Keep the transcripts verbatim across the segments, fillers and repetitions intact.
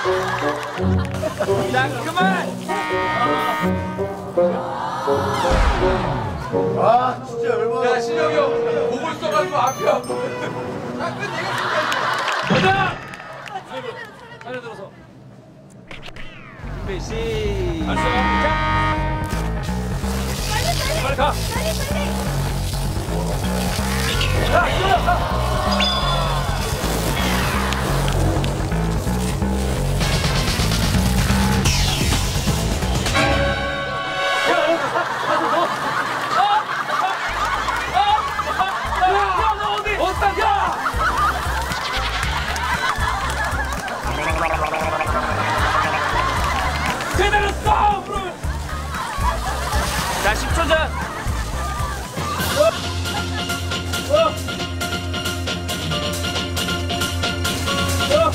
자, 그만! 아, 진짜 얼마나. 야, 신영이 형, 목을 써가지고 앞이 아파. 자, 끝내겠습니다. 가자! 차례 들어서. 준비, 시작! 빨리 가! 자, 이거야! 가! 제대로 쏴! 자, 십 초 전! 어! 어!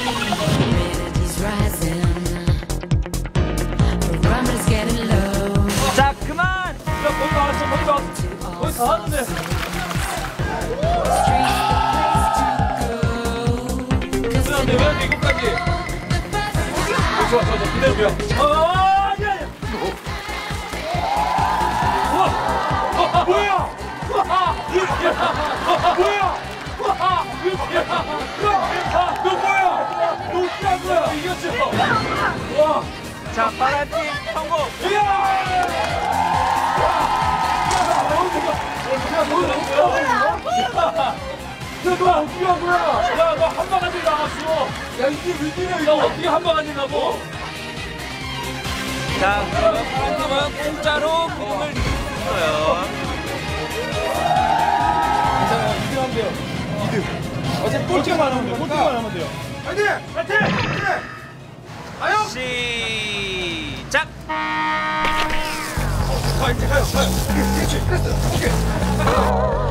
자, 그만! 야, 거기 나왔어, 거기 나왔어. 거기 다 왔는데. 왜, 왜 이거까지? 좋아, 좋아, 좋아. 기다려보여. 어, 아니야, 아니야. 우와! 와, 뭐야? 와, 유키야! 뭐야? 와, 유키야! 야, 너 뭐야? 너 어떻게 한 거야? 이겼어. 와. 자, 파란팀 성공. 이야! 야, 너 뭐야? 야, 너 어떻게 한 거야? 야, 너 한 바가지 나왔어. 야, 이게 웬일이야? 너 어떻게 한 바가지 나고? 자, 그러면 파란팀은 공짜로 그림을 줬어요. 괜찮아요. 이 등 하면 돼요. 이 등. 어차피 꼴찌만 하면 돼요. 꼴찌만 하면 돼요. 파이팅! 파이팅! 파이팅! 가요! 시작! 가, 이제 가요. 가요. 그렇지, 됐어. 오케이.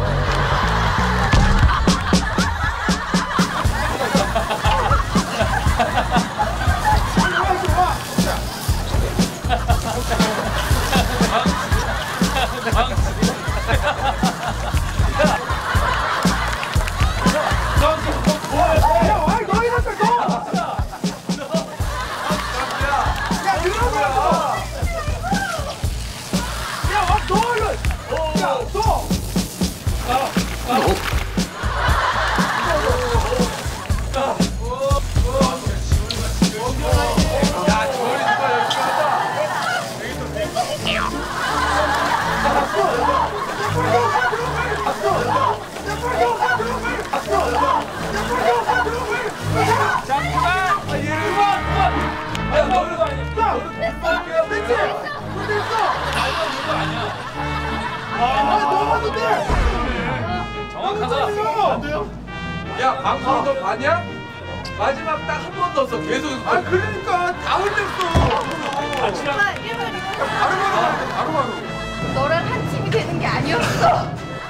야, 방송 너 봤냐? 마지막 딱 한 번 넣었어. 계속. 아, 그러니까 다 흘렸어. 엄마 일 번 바로 바로 바로 바로. 너랑 한 팀이 되는 게 아니었어.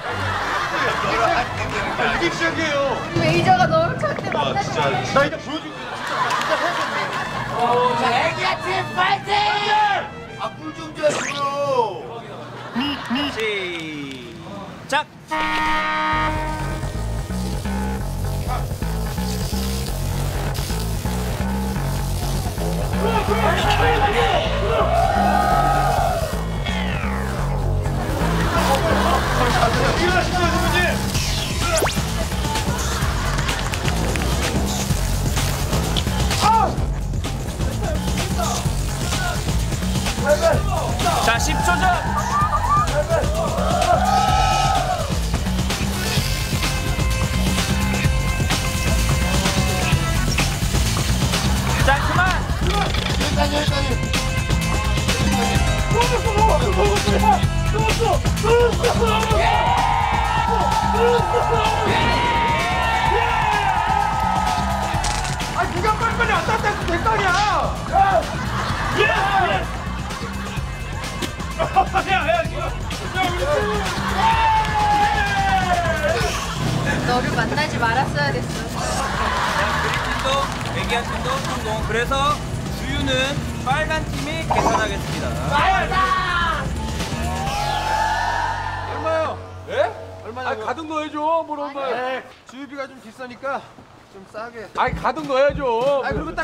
이게 시작이에요. 메이저가 너를 절대 만나지 마. 나 이제 보여줄게. 진짜 해야겠네. 자, 애기야 팀 파이팅! 아, 꿀좀 줘요. 시작. 일어나십시오, 선배님. 자, 십 초 전. 자, 그만. 여기까지, 여기까지. 아, 네가 빨리빨리 안 땄다 해도 될 거 아니야. 예! 예! 야, 야, 지금. 너를 만나지 말았어야 됐어. 그리핀도 애기한 팀도 성공. 그래서 주유는 빨간 팀이 계산하겠습니다. 얼마요? 예? 얼마냐? 아, 가득 넣어야죠. 뭘 얼마? 네. 주유비가 좀 비싸니까 좀 싸게. 아니, 가득 넣어야죠. 아, 그리고